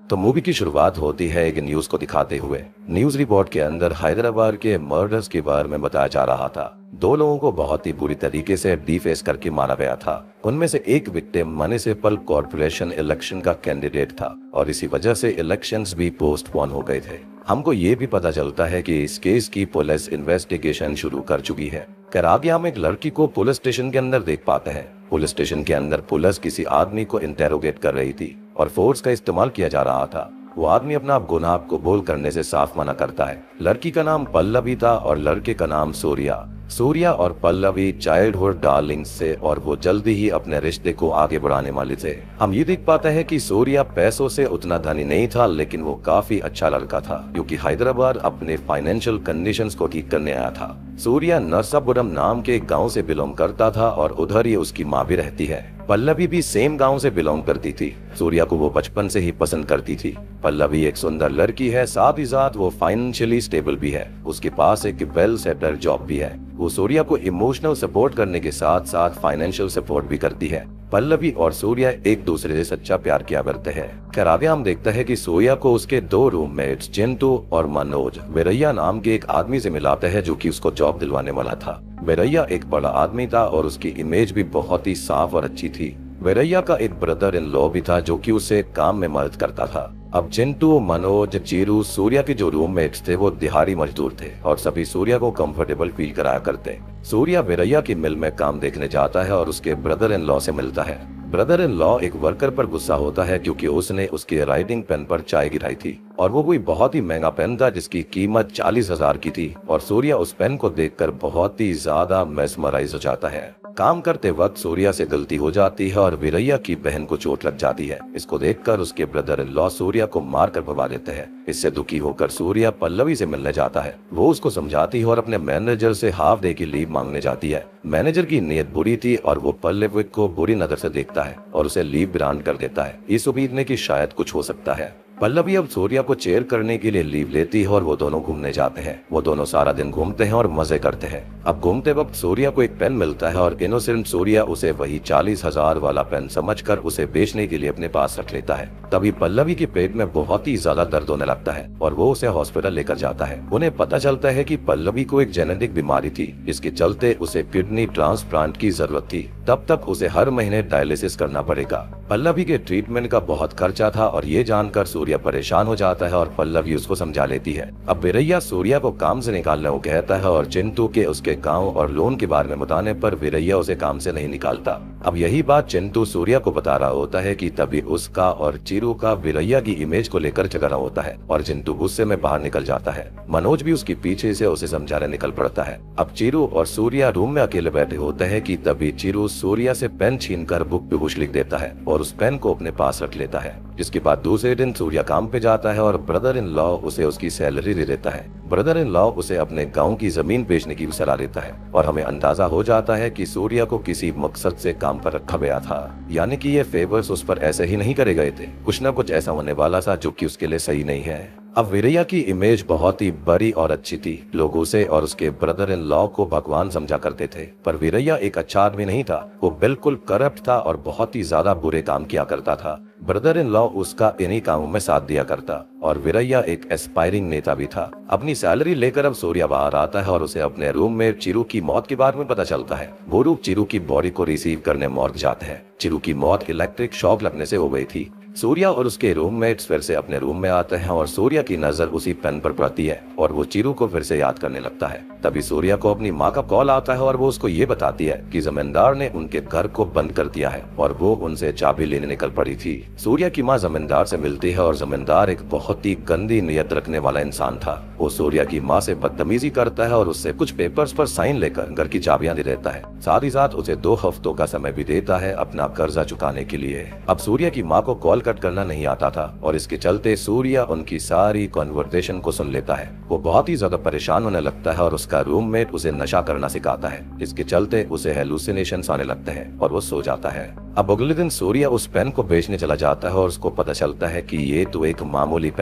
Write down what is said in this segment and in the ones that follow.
तो मूवी की शुरुआत होती है एक न्यूज को दिखाते हुए। न्यूज रिपोर्ट के अंदर हैदराबाद के मर्डर्स के बारे में बताया जा रहा था। दो लोगों को बहुत ही बुरी तरीके से डिफेस करके मारा गया था। उनमें से एक विक्टिम म्युनिसिपल कॉर्पोरेशन इलेक्शन का कैंडिडेट था और इसी वजह से इलेक्शंस भी पोस्टपोन हो गए थे। हमको ये भी पता चलता है कि इस केस की पुलिस इन्वेस्टिगेशन शुरू कर चुकी है। खैर आगे हम एक लड़की को पुलिस स्टेशन के अंदर देख पाते हैं। पुलिस स्टेशन के अंदर पुलिस किसी आदमी को इंटेरोगेट कर रही थी और फोर्स का इस्तेमाल किया जा रहा था। वो आदमी अपना गुनाह को बोल करने से साफ मना करता है। लड़की का नाम पल्लवी था और लड़के का नाम सूर्या। सूर्या और पल्लवी चाइल्डहुड डार्लिंग्स से और वो जल्दी ही अपने रिश्ते को आगे बढ़ाने वाले थे। हम ये देख पाते हैं कि सूर्या पैसों से उतना धनी नहीं था, लेकिन वो काफी अच्छा लड़का था क्योंकि हैदराबाद अपने फाइनेंशियल कंडीशंस को ठीक करने आया था। सूर्या नरसापुरम नाम के गांव से बिलोंग करता था और उधर ही उसकी माँ भी रहती है। पल्लवी भी सेम गांव से बिलोंग करती थी। सूर्या को वो बचपन से ही पसंद करती थी। पल्लवी एक सुंदर लड़की है, साथ ही साथ वो फाइनेंशियली स्टेबल भी है। उसके पास एक वेल सेटल्ड जॉब भी है। वो सूर्या को इमोशनल सपोर्ट करने के साथ साथ फाइनेंशियल सपोर्ट भी करती है। पल्लवी और सूर्या एक दूसरे से सच्चा प्यार किया करते हैं। खैर आगे हम देखते हैं कि सूर्या को उसके दो रूममेट्स चिंटू और मनोज वीरैया नाम के एक आदमी से मिलाते हैं जो कि उसको जॉब दिलवाने वाला था। वीरैया एक बड़ा आदमी था और उसकी इमेज भी बहुत ही साफ और अच्छी थी। वीरैया का एक ब्रदर इन लॉ भी था जो कि उसे काम में मदद करता था। अब चिंटू, मनोज, चीरू सूर्या के जो रूममेट्स थे वो दिहाड़ी मजदूर थे और सभी सूर्या को कंफर्टेबल फील कराया करते। सूर्या वीरैया की मिल में काम देखने जाता है और उसके ब्रदर इन लॉ से मिलता है। ब्रदर इन लॉ एक वर्कर पर गुस्सा होता है क्योंकि उसने उसके राइटिंग पेन पर चाय गिराई थी और वो कोई बहुत ही महंगा पेन था जिसकी कीमत 40,000 की थी और सूर्या उस पेन को देखकर बहुत ही ज्यादा मेस्मराइज हो जाता है। काम करते वक्त सूर्या से गलती हो जाती है और वीरैया की बहन को चोट लग जाती है। इसको देखकर उसके ब्रदर इन लॉ सूर्या को मार कर भगा देते हैं। इससे दुखी होकर सूर्या पल्लवी से मिलने जाता है। वो उसको समझाती है और अपने मैनेजर से हाफ डे की लीव मांगने जाती है। मैनेजर की नीयत बुरी थी और वो पल्लवी को बुरी नजर से देखता है और उसे लीव ग्रांट कर देता है, इस उम्मीद में कि शायद कुछ हो सकता है। पल्लवी अब सूर्या को चेयर करने के लिए लीव लेती है और वो दोनों घूमने जाते हैं। वो दोनों सारा दिन घूमते हैं और मजे करते हैं। अब घूमते वक्त सूर्या को एक पेन मिलता है और इनोसेंट सूर्या उसे वही 40,000 वाला पेन समझकर उसे बेचने के लिए अपने पास रख लेता है। तभी पल्लवी के पेट में बहुत ही ज्यादा दर्द होने लगता है और वो उसे हॉस्पिटल लेकर जाता है। उन्हें पता चलता है कि पल्लवी को एक जेनेटिक बीमारी थी, इसके चलते उसे किडनी ट्रांसप्लांट की जरूरत थी। तब तक उसे हर महीने डायलिसिस करना पड़ेगा। पल्लवी के ट्रीटमेंट का बहुत खर्चा था और ये जानकर सूर्या परेशान हो जाता है और पल्लवी उसको समझा लेती है। अब वीरैया सूर्या को काम से निकालने को कहता है और चिंटू के उसके गांव और लोन के बारे में बताने पर वीरैया उसे काम से नहीं निकालता। अब यही बात चिंटू सूर्या को बता रहा होता है कि तभी उसका और चीरू का वीरैया की इमेज को लेकर झगड़ा होता है और चिंटू गुस्से में बाहर निकल जाता है। मनोज भी उसके पीछे से उसे समझाने निकल पड़ता है। अब चीरू और सूर्या रूम में अकेले बैठे होते हैं कि तभी चीरू सूर्या से पेन छीनकर बुक पे कुछ लिख देता है और उस पेन को अपने पास रख लेता है। जिसके बाद दूसरे दिन सूर्या काम पे जाता है और ब्रदर इन लॉ उसे उसकी सैलरी दे देता है। ब्रदर इन लॉ उसे अपने गांव की जमीन बेचने की सलाह देता है और हमें अंदाजा हो जाता है कि सूर्या को किसी मकसद से काम पर रखा गया था, यानी कि ये फेवर्स उस पर ऐसे ही नहीं करे गए थे। कुछ न कुछ ऐसा होने वाला था जो कि उसके लिए सही नहीं है। अब वीरैया की इमेज बहुत ही बड़ी और अच्छी थी। लोग उसे और उसके ब्रदर इन लॉ को भगवान समझा करते थे, पर वीरैया एक अच्छा आदमी नहीं था। वो बिल्कुल करप्ट था और बहुत ही ज्यादा बुरे काम किया करता था। ब्रदर इन लॉ उसका इन्हीं कामों में साथ दिया करता और वीरैया एक एस्पायरिंग नेता भी था। अपनी सैलरी लेकर अब सूर्या बाहर आता है और उसे अपने रूम में चिरू की मौत के बारे में पता चलता है। वो लोग चिरू की बॉडी को रिसीव करने मॉर्ग जाते हैं। चिरू की मौत इलेक्ट्रिक शॉक लगने से हो गई थी। सूर्या और उसके रूममेट्स फिर से अपने रूम में आते हैं और सूर्या की नजर उसी पेन पर पड़ती है और वो चिरू को फिर से याद करने लगता है। तभी सूर्या को अपनी माँ का कॉल आता है और वो उसको ये बताती है कि जमींदार ने उनके घर को बंद कर दिया है और वो उनसे चाबी लेने निकल पड़ी थी। सूर्या की माँ जमींदार से मिलती है और जमींदार एक बहुत ही गंदी नियत रखने वाला इंसान था। वो सूर्या की माँ से बदतमीजी करता है और उससे कुछ पेपर्स पर साइन लेकर घर की चाबियां दे देता है। साथ ही साथ उसे 2 हफ्तों का समय भी देता है अपना कर्जा चुकाने के लिए। अब सूर्या की माँ को कॉल कट करना नहीं आता था और इसके चलते सूर्या उनकी सारी कन्वर्सेशन को सुन लेता है। वो बहुत ही ज्यादा परेशान होने लगता है और उसका रूममेट उसे नशा करना सिखाता है। इसके चलते उसे हेलुसिनेशंस आने लगते हैं और वो सो जाता है। अब अगले दिन सूर्या उस पेन को बेचने चला जाता है और उसको पता चलता है कि ये तो एक मामूली पेन है।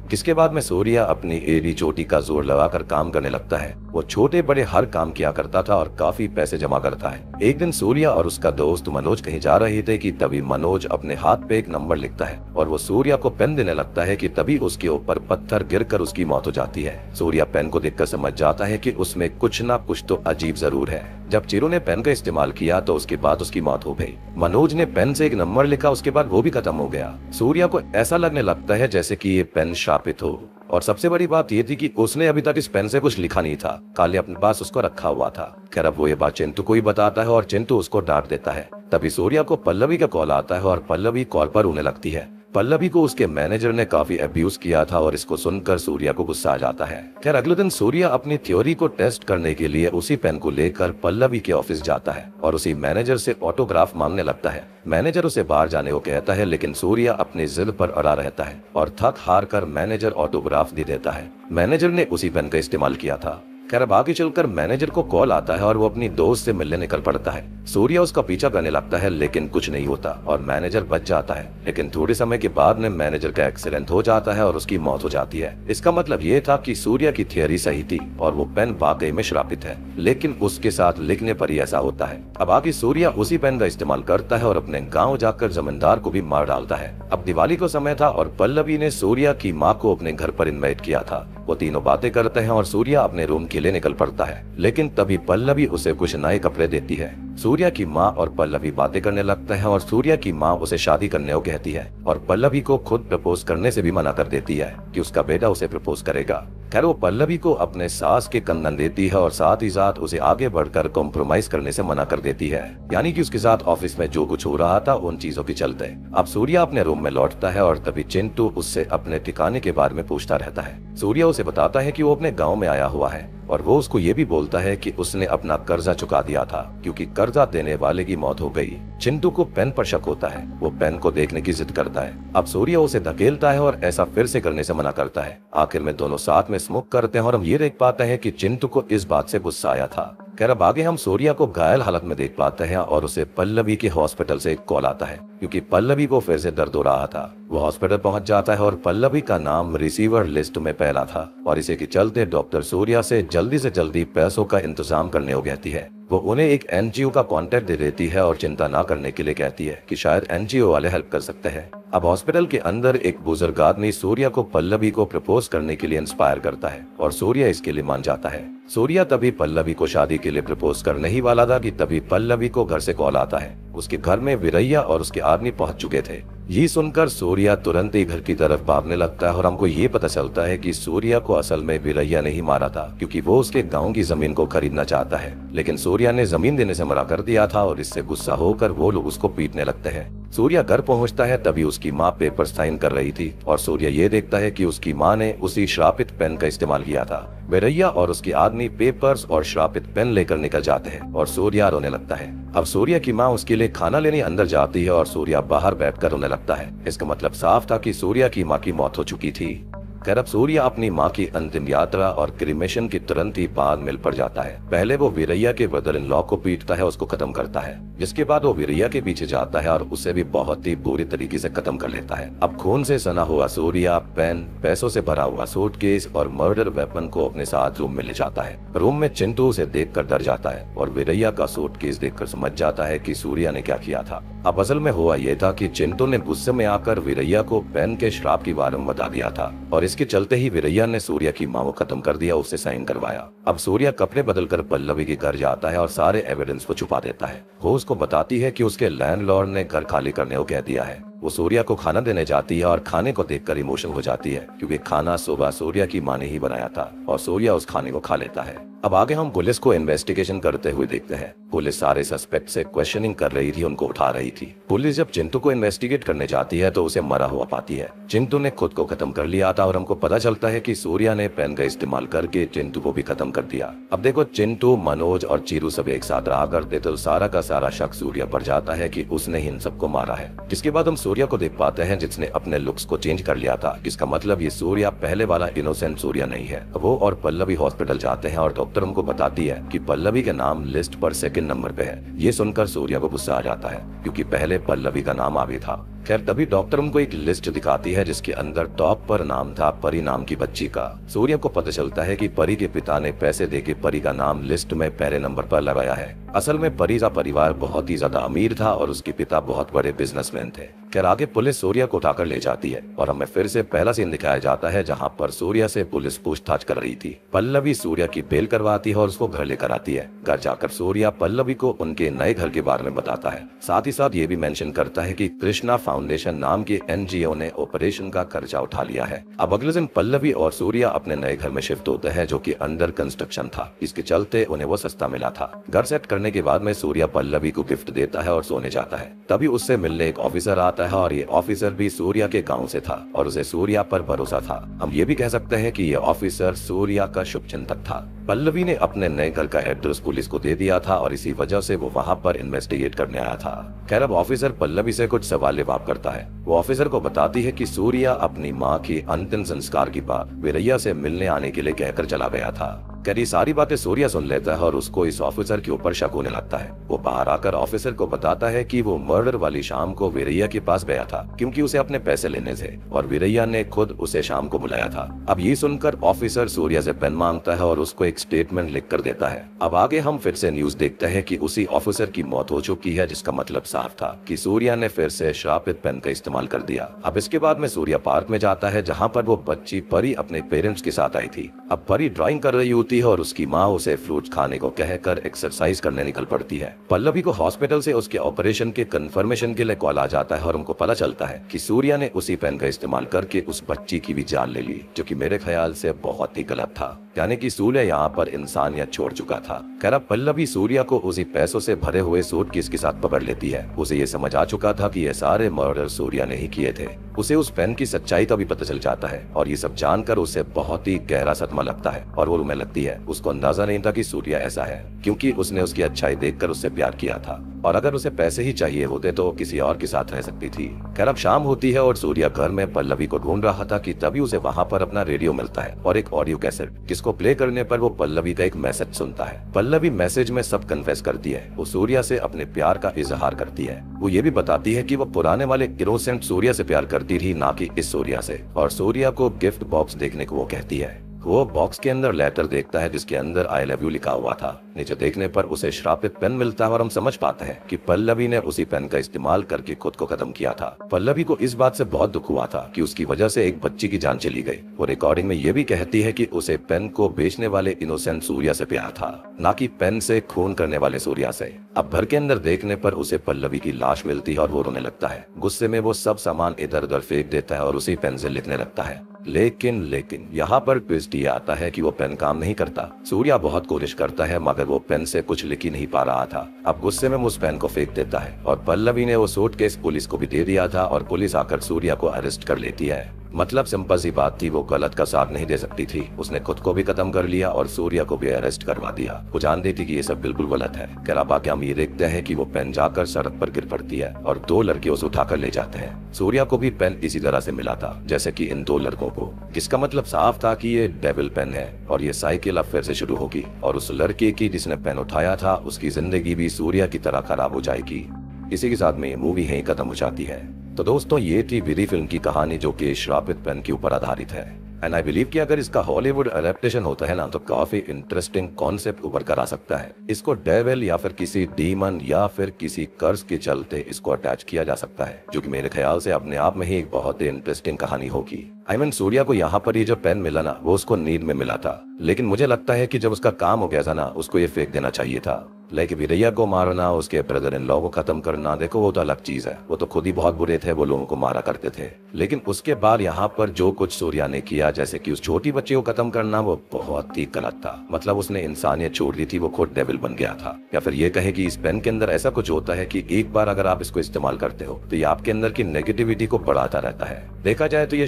जिसके बाद में सूर्या अपनी एड़ी चोटी का जोर लगाकर काम करने लगता है। वो छोटे बड़े हर काम किया करता था और काफी पैसे जमा करता है। एक दिन सूर्या और उसका दोस्त मनोज कहीं जा रहे थे कि तभी मनोज अपने हाथ पे एक नंबर लिखता है और वो सूर्या को पेन देने लगता है कि तभी उसके ऊपर पत्थर गिरकर उसकी मौत हो जाती है। सूर्या पेन को देखकर समझ जाता है कि उसमें कुछ ना कुछ तो अजीब जरूर है। जब चिरू ने पेन का इस्तेमाल किया तो उसके बाद उसकी मौत हो गई। मनोज ने पेन से एक नंबर लिखा, उसके बाद वो भी खत्म हो गया। सूर्या को ऐसा लगने लगता है जैसे कि ये पेन शापित हो। और सबसे बड़ी बात ये थी कि उसने अभी तक इस पेन से कुछ लिखा नहीं था, खाली अपने पास उसको रखा हुआ था। खैर अब वो ये बात चिंटू को ही बताता है और चिंटू उसको डांट देता है। तभी सूर्या को पल्लवी का कॉल आता है और पल्लवी कॉल पर रोने लगती है। पल्लवी को उसके मैनेजर ने काफी अब्यूज किया था और इसको सुनकर सूर्या को गुस्सा आ जाता है। खैर अगले दिन सूर्या अपनी थ्योरी को टेस्ट करने के लिए उसी पेन को लेकर पल्लवी के ऑफिस जाता है और उसी मैनेजर से ऑटोग्राफ मांगने लगता है। मैनेजर उसे बाहर जाने को कहता है, लेकिन सूर्या अपनी जिद पर अड़ा रहता है और थक हार कर मैनेजर ऑटोग्राफ दे देता है। मैनेजर ने उसी पेन का इस्तेमाल किया था। खैर अब आगे चलकर मैनेजर को कॉल आता है और वो अपनी दोस्त से मिलने निकल पड़ता है। सूर्या उसका पीछा करने लगता है लेकिन कुछ नहीं होता और मैनेजर बच जाता है। लेकिन थोड़े समय के बाद में मैनेजर का एक्सीडेंट हो जाता है और उसकी मौत हो जाती है। इसका मतलब ये था कि सूर्या की थियरी सही थी और वो पेन वाकई में श्रापित है, लेकिन उसके साथ लिखने पर ही ऐसा होता है। अब आगे सूर्या उसी पेन का इस्तेमाल करता है और अपने गाँव जाकर जमींदार को भी मार डालता है। अब दिवाली का समय था और पल्लवी ने सूर्या की माँ को अपने घर पर इन्वाइट किया था। वो तीनों बातें करते हैं और सूर्या अपने रूम के लिए निकल पड़ता है, लेकिन तभी पल्लवी उसे कुछ नए कपड़े देती है। सूर्या की माँ और पल्लवी बातें करने लगते हैं और सूर्या की माँ उसे शादी करने को कहती है और पल्लवी को खुद प्रपोज करने से भी मना कर देती है कि उसका बेटा उसे प्रपोज करेगा। खैर वो पल्लवी को अपने सास के कंधन देती है और साथ ही साथ उसे आगे बढ़कर कॉम्प्रोमाइज करने से मना कर देती है, यानी कि उसके साथ ऑफिस में जो कुछ हो रहा था उन चीजों के चलते। अब सूर्या अपने रूम में लौटता है और तभी चिंटू उससे अपने ठिकाने के बारे में पूछता रहता है। सूर्या उसे बताता है कि वो अपने गाँव में आया हुआ है और वो उसको ये भी बोलता है कि उसने अपना कर्जा चुका दिया था क्योंकि कर्जा देने वाले की मौत हो गई। चिंटू को पेन पर शक होता है, वो पेन को देखने की जिद करता है। अब सूर्या उसे धकेलता है और ऐसा फिर से करने से मना करता है। आखिर में दोनों साथ में स्मोक करते हैं और हम ये देख पाते हैं कि चिंटू को इस बात से गुस्सा आया था। खैर अब आगे हम सूर्या को घायल हालत में देख पाते हैं और उसे पल्लवी के हॉस्पिटल से एक कॉल आता है क्योंकि पल्लवी को फिर से दर्द हो रहा था। वो हॉस्पिटल पहुंच जाता है और पल्लवी का नाम रिसीवर लिस्ट में पहला था और इसी के चलते डॉक्टर सूर्या से जल्दी पैसों का इंतजाम करने को कहती है। वो उन्हें एक एनजीओ का कांटेक्ट दे देती है और चिंता ना करने के लिए कहती है कि शायद एनजीओ वाले हेल्प कर सकते हैं। अब हॉस्पिटल के अंदर एक बुजुर्ग आदमी सूर्या को पल्लवी को प्रपोज करने के लिए इंस्पायर करता है और सूर्या इसके लिए मान जाता है। सूर्या तभी पल्लवी को शादी के लिए प्रपोज करने ही वाला था कि तभी पल्लवी को घर से कॉल आता है। उसके घर में वीरैया और उसके आदमी पहुंच चुके थे। ये सुनकर सूर्या तुरंत ही घर की तरफ भागने लगता है और हमको ये पता चलता है कि सूर्या को असल में वीरैया ने ही मारा था क्योंकि वो उसके गांव की जमीन को खरीदना चाहता है, लेकिन सूर्या ने जमीन देने से मना कर दिया था और इससे गुस्सा होकर वो लोग उसको पीटने लगते हैं। सूर्या घर पहुंचता है तभी उसकी माँ पेपर साइन कर रही थी और सूर्या ये देखता है कि उसकी माँ ने उसी श्रापित पेन का इस्तेमाल किया था। वीरैया और उसके आदमी पेपर्स और श्रापित पेन लेकर निकल जाते हैं और सूर्या रोने लगता है। अब सूर्या की माँ उसके लिए खाना लेने अंदर जाती है और सूर्या बाहर बैठकर रोने लगता है। इसका मतलब साफ था कि सूर्या की माँ की मौत हो चुकी थी। खैर अब सूर्या अपनी माँ की अंतिम यात्रा और क्रिमेशन की तुरंत ही बाद मिल पड़ जाता है। पहले वो वीरैया के ब्रदर इन लॉ को पीटता है, उसको खत्म करता है, जिसके बाद वो वीरैया के पीछे जाता है और उसे भी बहुत ही बुरी तरीके से खत्म कर लेता है। अब खून से सना हुआ सूर्या पेन, पैसों से भरा हुआ सूटकेस और मर्डर वेपन को अपने साथ रूम में ले जाता है। रूम में चिंटू उसे देखकर डर जाता है और वीरैया का सूटकेस देखकर समझ जाता है कि सूर्या ने क्या किया था। अब असल में हुआ ये था कि चिंटू ने गुस्से में आकर वीरैया को पेन के श्राप के बारे में बता दिया था और इसके चलते ही वीरैया ने सूर्या की माँ को खत्म कर दिया, उससे साइन करवाया। अब सूर्या कपड़े बदलकर पल्लवी के घर जाता है और सारे एविडेंस को छुपा देता है। वो उसको बताती है कि उसके लैंडलॉर्ड ने घर खाली करने को कह दिया है। वो सूर्या को खाना देने जाती है और खाने को देखकर इमोशनल हो जाती है क्योंकि खाना सुबह सूर्या की माँ ने ही बनाया था और सूर्या उस खाने को खा लेता है। अब आगे हम पुलिस को इन्वेस्टिगेशन करते हुए देखते हैं। पुलिस सारे सस्पेक्ट से क्वेश्चनिंग कर रही थी, उनको उठा रही थी। पुलिस जब चिंटू को इन्वेस्टिगेट करने जाती है तो उसे मरा हुआ पाती है। चिंटू ने खुद को खत्म कर लिया था और हमको पता चलता है कि सूर्या ने पेन का इस्तेमाल करके चिंटू को भी खत्म कर दिया। अब देखो चिंटू, मनोज और चीरू सब एक साथ रहा करते तो सारा का सारा शक सूर्या पर जाता है कि उसने इन सबको मारा है। जिसके बाद हम सूर्या को देख पाते हैं जिसने अपने लुक्स को चेंज कर लिया था। इसका मतलब ये सूर्या पहले वाला इनोसेंट सूर्या नहीं है। वो और पल्लवी हॉस्पिटल जाते हैं और डॉक्टर उनको बताती है कि पल्लवी का नाम लिस्ट पर सेकंड नंबर पे है। ये सुनकर सूर्या को गुस्सा आ जाता है क्योंकि पहले पल्लवी का नाम आवी था। खैर तभी डॉक्टर उनको एक लिस्ट दिखाती है जिसके अंदर टॉप पर नाम था परी नाम की बच्ची का। सूर्या को पता चलता है कि परी के पिता ने पैसे देके परी का नाम लिस्ट में पहले नंबर पर लगाया है। असल में परी का परिवार बहुत ही ज्यादा अमीर था और उसके पिता बहुत बड़े बिजनेसमैन थे। खैर आगे पुलिस सूर्या को उठाकर ले जाती है और हमें फिर से पहला सीन दिखाया जाता है जहाँ पर सूर्या से पुलिस पूछताछ कर रही थी। पल्लवी सूर्या की बेल करवाती है और उसको घर लेकर आती है। घर जाकर सूर्या पल्लवी को उनके नए घर के बारे में बताता है। साथ ही साथ ये भी मेंशन करता है कि कृष्णा फाउंडेशन नाम के एनजीओ ने ऑपरेशन का खर्चा उठा लिया है। अब अगले दिन पल्लवी और सूर्या अपने नए घर में शिफ्ट होते हैं जो कि अंडर कंस्ट्रक्शन था। इसके चलते उन्हें वो सस्ता मिला था। घर सेट करने के बाद में सूर्या पल्लवी को गिफ्ट देता है और सोने जाता है। तभी उससे मिलने एक ऑफिसर आता है और ये ऑफिसर भी सूर्या के गांव से था और उसे सूर्या पर भरोसा था। हम ये भी कह सकते हैं कि ये ऑफिसर सूर्या का शुभचिंतक था। पल्लवी ने अपने नए घर का एड्रेस पुलिस को दे दिया था और इसी वजह से वो वहाँ पर इन्वेस्टिगेट करने आया था। खैर अब ऑफिसर पल्लवी से कुछ सवाल जवाब करता है। वो ऑफिसर को बताती है कि सूर्या अपनी माँ की अंतिम संस्कार की बात वीरैया से मिलने आने के लिए कहकर चला गया था। खैर ये सारी बातें सूर्या सुन लेता है और उसको इस ऑफिसर के ऊपर शक होने लगता है। वो बाहर आकर ऑफिसर को बताता है कि वो मर्डर वाली शाम को वीरैया के पास गया था क्योंकि उसे अपने पैसे लेने थे और वीरैया ने खुद उसे शाम को बुलाया था। अब ये सुनकर ऑफिसर सूर्या से पेन मांगता है और उसको एक स्टेटमेंट लिख कर देता है। अब आगे हम फिर से न्यूज देखते हैं कि उसी ऑफिसर की मौत हो चुकी है जिसका मतलब साफ था कि सूर्या ने फिर से श्रापित पेन का इस्तेमाल कर दिया। अब इसके बाद में सूर्या पार्क में जाता है जहाँ पर वो बच्ची परी अपने पेरेंट्स के साथ आई थी। अब परी ड्राइंग कर रही होती है और उसकी माँ उसे फ्रूट्स खाने को कहकर एक्सरसाइज करने निकल पड़ती है। पल्लवी को हॉस्पिटल से उसके ऑपरेशन के कंफर्मेशन के लिए कॉल आ जाता है और उनको पता चलता है कि सूर्या ने उसी पेन का इस्तेमाल करके उस बच्ची की भी जान ले ली, जो कि मेरे ख्याल से बहुत ही गलत था। यानी कि सूर्या यहाँ पर इंसानियत छोड़ चुका था। खैर अब पल्लवी सूर्या को उसी पैसों से भरे हुए सूटकेस के साथ पकड़ लेती है। उसे ये समझ आ चुका था कि ये सारे मर्डर सूर्या ने ही किए थे। उसे उस पेन की सच्चाई का भी पता चल जाता है और ये सब जानकर उसे बहुत ही गहरा सदमा लगता है और वो रोने लगती है। उसको अंदाजा नहीं था कि सूर्या ऐसा है क्योंकि उसने उसकी अच्छाई देखकर उससे प्यार किया था और अगर उसे पैसे ही चाहिए होते तो किसी और के साथ रह सकती थी। खैर अब शाम होती है और सूर्या घर में पल्लवी को ढूंढ रहा था कि तभी उसे वहाँ पर अपना रेडियो मिलता है और एक ऑडियो कैसेट, जिसको प्ले करने पर वो पल्लवी का एक मैसेज सुनता है। पल्लवी मैसेज में सब कन्फेस करती है। वो सूर्या से अपने प्यार का इजहार करती है। वो ये भी बताती है कि वो पुराने वाले इनोसेंट सूर्या से प्यार करती थी, ना कि इस सूर्या से। और सूर्या को गिफ्ट बॉक्स देखने को वो कहती है। वो बॉक्स के अंदर लेटर देखता है जिसके अंदर आई लव यू लिखा हुआ था। नीचे देखने पर उसे श्रापित पेन मिलता है और हम समझ पाते हैं कि पल्लवी ने उसी पेन का इस्तेमाल करके खुद को खत्म किया था। पल्लवी को इस बात से बहुत दुख हुआ था कि उसकी वजह से एक बच्ची की जान चली गई। वो रिकॉर्डिंग में ये भी कहती है कि उसे पेन को बेचने वाले इनोसेंट सूर्या से प्यार था, ना कि पेन से खून करने वाले सूर्या से। अब घर के अंदर देखने पर उसे पल्लवी की लाश मिलती है और वो रोने लगता है। गुस्से में वो सब सामान इधर उधर फेंक देता है और उसी पेन से लिखने लगता है। लेकिन यहाँ पर ट्विस्ट ये आता है कि वो पेन काम नहीं करता। सूर्या बहुत कोशिश करता है मगर वो पेन से कुछ लिख ही नहीं पा रहा था। अब गुस्से में वो उस पेन को फेंक देता है और पल्लवी ने वो सूटकेस पुलिस को भी दे दिया था और पुलिस आकर सूर्या को अरेस्ट कर लेती है। मतलब सिंपल सी बात थी, वो गलत का साथ नहीं दे सकती थी। उसने खुद को भी खत्म कर लिया और सूर्या को भी अरेस्ट करवा दिया। वो जानती थी कि ये सब बिल्कुल गलत है। खैर अब आगे हम ये देखते हैं कि वो पेन जाकर सड़क पर गिर पड़ती है और दो लड़के उसे उठाकर ले जाते हैं। सूर्या को भी पेन इसी तरह से मिला था जैसे कि इन दो लड़कों को, जिसका मतलब साफ था कि ये डेविल पेन है और ये साइकिल अब फिर से शुरू होगी और उस लड़के की जिसने पेन उठाया था उसकी जिंदगी भी सूर्या की तरह खराब हो जाएगी। इसी के साथ में ये मूवी यहीं खत्म हो जाती है। तो दोस्तों ये थी विरी फिल्म की कहानी जो कि श्रापित पेन के ऊपर आधारित है। एंड आई बिलीव कि अगर इसका हॉलीवुड एडेप्टेशन होता है ना तो काफी इंटरेस्टिंग कॉन्सेप्ट उभर कर आ सकता है। इसको डेविल या फिर किसी डीमन या फिर किसी कर्स के चलते इसको अटैच किया जा सकता है, जो कि मेरे ख्याल से अपने आप में ही एक बहुत ही इंटरेस्टिंग कहानी होगी। आई मीन सूर्या को यहाँ पर ये जो पेन मिला ना वो उसको नींद में मिला था, लेकिन मुझे लगता है कि जब उसका काम हो गया था ना उसको ये फेंक देना चाहिए था। लेकिन वीरैया को मारना, उसके ब्रदर इन लॉ को खत्म करना, देखो वो तो अलग चीज है। वो तो खुद ही बहुत बुरे थे, वो लोगों को मारा करते थे। लेकिन उसके बाद यहाँ पर जो कुछ सूर्या ने किया, जैसे कि उस छोटी बच्ची को खत्म करना, वो बहुत ही गलत था। मतलब उसने इंसानियत छोड़ दी थी, वो खुद डेविल बन गया था। या फिर ये कहे कि इस पेन के अंदर ऐसा कुछ होता है कि एक बार अगर आप इसको इस्तेमाल करते हो तो ये आपके अंदर की नेगेटिविटी को बढ़ाता रहता है। देखा जाए तो ये श्रापित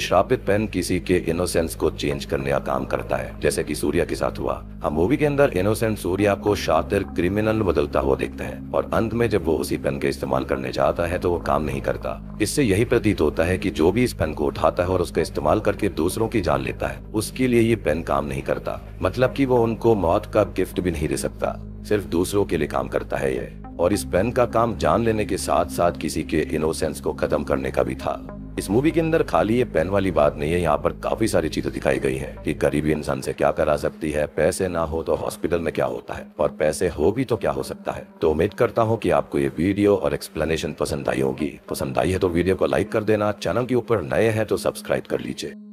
पेन किसी के इनोसेंस को चेंज करने का काम करता है, जैसे कि सूर्या के साथ हुआ। हम मूवी के अंदर इनोसेंट सूर्या को शातिर क्रिमिनल बदलता हुआ देखते हैं और अंत में जब वो उसी पेन का इस्तेमाल करने जाता है तो वो काम नहीं करता। इससे यही प्रतीत होता है कि जो भी इस पेन को उठाता है और उसका इस्तेमाल करके दूसरों की जान लेता है, उसके लिए ये पेन काम नहीं करता। मतलब कि वो उनको मौत का गिफ्ट भी नहीं दे सकता, सिर्फ दूसरों के लिए काम करता है ये। और इस पेन का काम जान लेने के साथ साथ किसी के इनोसेंस को खत्म करने का भी था। इस मूवी के अंदर खाली ये पेन वाली बात नहीं है, यहाँ पर काफी सारी चीजें दिखाई गई हैं कि गरीबी इंसान से क्या करा सकती है, पैसे ना हो तो हॉस्पिटल में क्या होता है, और पैसे हो भी तो क्या हो सकता है। तो उम्मीद करता हूँ कि आपको ये वीडियो और एक्सप्लेनेशन पसंद आई होगी। पसंद आई है तो वीडियो को लाइक कर देना, चैनल के ऊपर नए हैं तो सब्सक्राइब कर लीजिए।